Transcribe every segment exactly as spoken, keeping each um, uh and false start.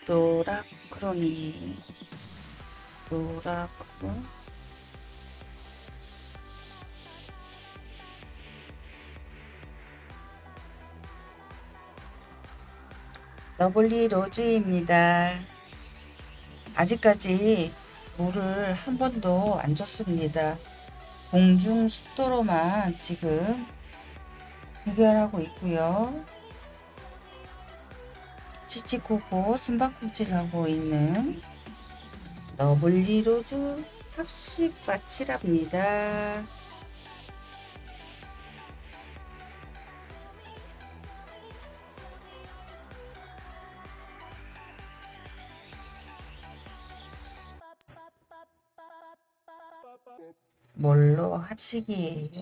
노라크로니 노라크로 러블리 로즈입니다. 아직까지 물을 한 번도 안 줬습니다. 공중 습도로만 지금 해결하고 있고요. 치치코코 숨바꼭질하고 있는 러블리 로즈 합식 마치랍니다. 뭘로 합식이에요?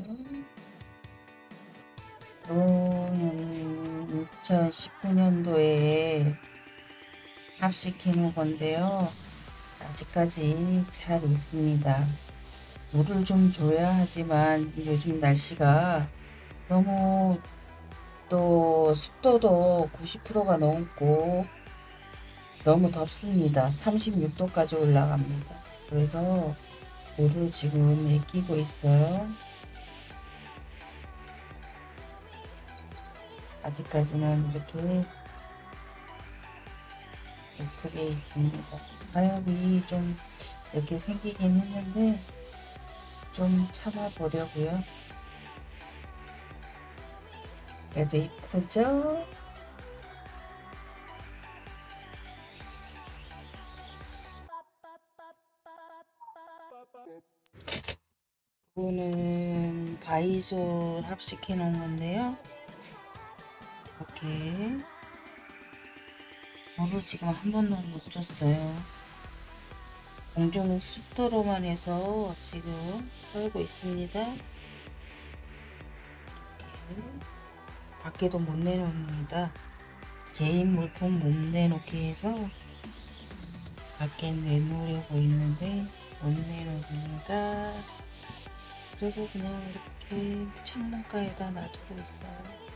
이천십구 년도에 합식해 놓은 건데요. 아직까지 잘 있습니다. 물을 좀 줘야 하지만 요즘 날씨가 너무 또 습도도 구십 퍼센트가 넘고 너무 덥습니다. 삼십육 도까지 올라갑니다. 그래서 물을 지금 아끼고 있어요. 아직까지는 이렇게 예쁘게 있습니다. 가역이 좀 이렇게 생기긴 했는데 좀 참아 보려고요. 그래도 이쁘죠? 이거는 바이솔 합식해 놓은 건데요. 이렇게 물을 지금 한 번도 못 줬어요. 공중 습도로만 해서 지금 썰고 있습니다. 이렇게 밖에도 못 내놓습니다. 개인 물품 못 내놓게 해서 밖에 내놓으려고 있는데 못 내놓습니다. 그래서 그냥 이렇게 창문가에다 놔두고 있어요.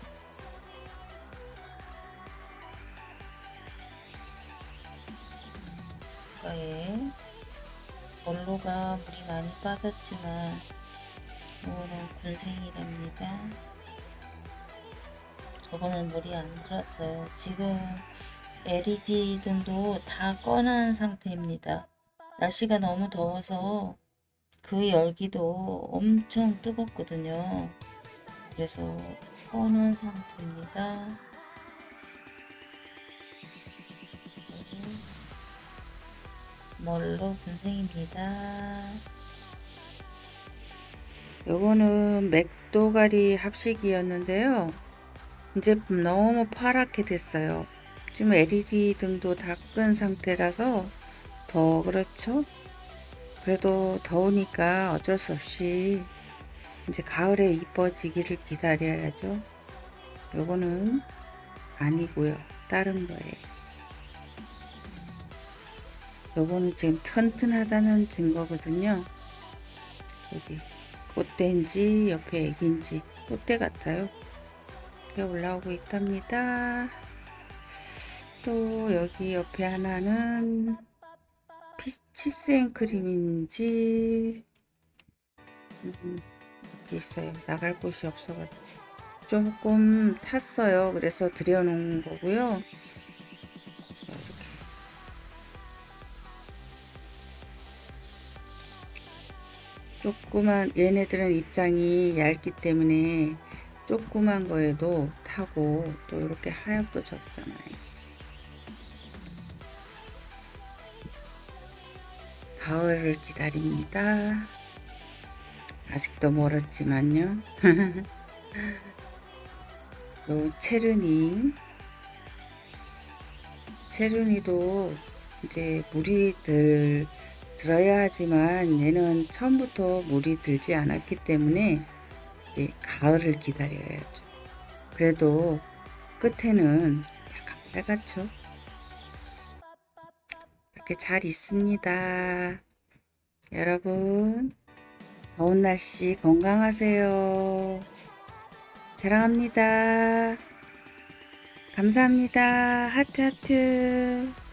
창문가에 볼로가 물이 많이 빠졌지만 이거는 군생이랍니다. 저거는 물이 안 들었어요. 지금 엘이디 등도 다 꺼놓은 상태입니다. 날씨가 너무 더워서 그 열기도 엄청 뜨겁거든요. 그래서 꺼놓은 상태입니다. 멀로 군생입니다. 요거는 맥도가리 합식이었는데요. 이제 너무 파랗게 됐어요. 지금 엘이디 등도 다 끈 상태라서 더 그렇죠. 그래도 더우니까 어쩔 수 없이 이제 가을에 이뻐지기를 기다려야죠. 요거는 아니고요. 다른 거예요. 요거는 지금 튼튼하다는 증거거든요. 여기 꽃대인지 옆에 애기인지 꽃대 같아요. 이렇게 올라오고 있답니다. 또 여기 옆에 하나는 피치 생크림인지 음, 이렇게 있어요. 나갈 곳이 없어가지고 조금 탔어요. 그래서 들여놓은 거고요. 조그만 얘네들은 입장이 얇기 때문에 조그만 거에도 타고 또 이렇게 하얗도 졌잖아요. 가을을 기다립니다. 아직도 멀었지만요. 요 체르니 체르니도 이제 물이 들 들어야 하지만 얘는 처음부터 물이 들지 않았기 때문에 이제 가을을 기다려야죠. 그래도 끝에는 약간 빨갛죠. 이렇게 잘 있습니다. 여러분 더운 날씨 건강하세요. 사랑합니다. 감사합니다. 하트 하트.